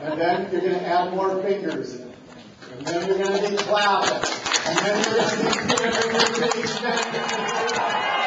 And then you're going to add more fingers in. And then you're going to be clapping. And then you're going to be giving your